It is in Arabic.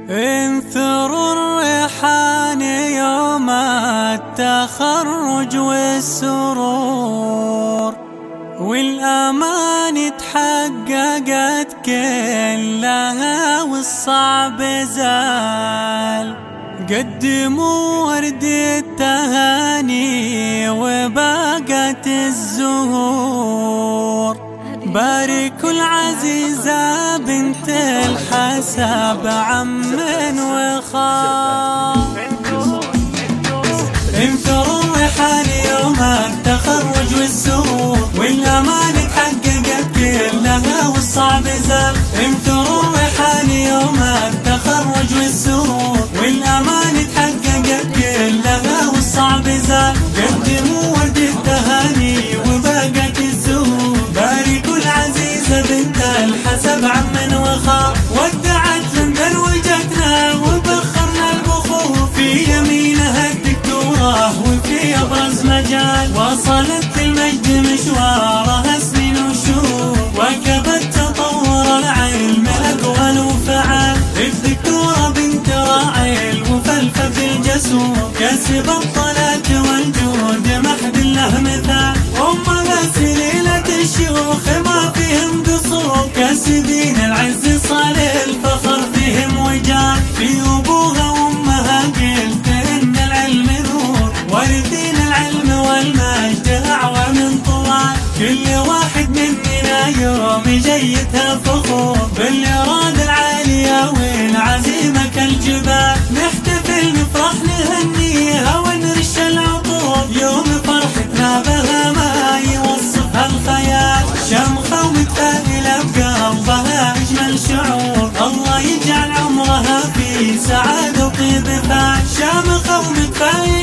انثر الريحان يوم التخرج والسرور، والآمان تحققت كلها والصعب زال. قدموا ورد التهاني وباقت الزهور، باركوا العزيزة بنت الحسب عم وخال. انثروا الريحان يوم التخرج والسرور، والأمان تحققت كلها والصعب زال. انثروا الريحان يوم التخرج والسرور، والأمان تحققت كلها والصعب زال. قدموا ورد التهاني وباقت الزهور، باركوا العزيزة بنت الحسب عم وخال. ودعت لندن وجتنا وبخرنا البخور، في يمينها الدكتوراه وفي أبرز مجال. وصلت المجد مشوارها سنين وشهور، واكبت تطور العلم الأقوال وفعال. الدكتورة بنت راعي الوفا الفذ الجسور، كسب الطلات والجود محد له مثال. أمها سليلة الشيوخ ما فيهم قصور، كاسبين العز صالح الفخر فيهم وجال. في أبوها وأمها قلت إن العلم نور، وارثين العلم والمجد أعوى من طوال. كل واحد مننا يوم جيتها فخور، بالإرادة العالية والعزيمة كالجبال. نحتفل نفرح نهنيها ونرش العطور، يوم فرحتنا بها ما يوصفها الخيال. شمخة ومتفائلة بقلبها أجمل شعور، الله يجعل عمرها في سعادة وطيب فال. شامخة ومتفائلة